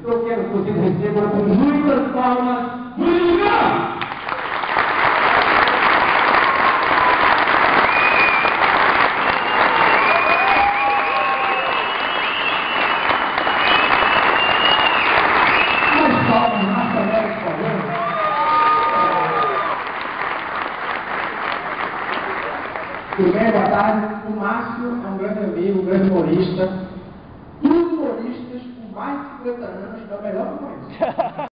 Eu quero que vocês recebam com muitas palmas, muito lugar! Mais palmas, Márcio Américo, por favor. Tudo bem? Boa tarde. O Márcio é um grande amigo, um grande humorista. E os humoristas com mais de 50 anos é o melhor que eu conheço.